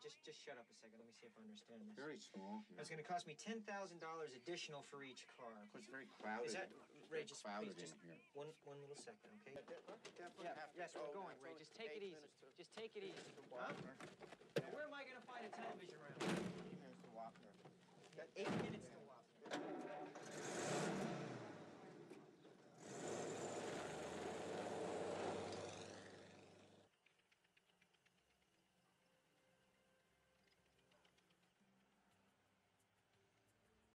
just shut up a second. Let me see if I understand this. Very small. It's going to cost me $10,000 additional for each car. It's very crowded. Is that Ray? Just crowded please, just in here. one little second, okay? Yes, we're going, Ray. Just take it easy. Just take it easy. Huh? Where am I going to find a television round? 8 minutes to walk here. Got 8 minutes to walk.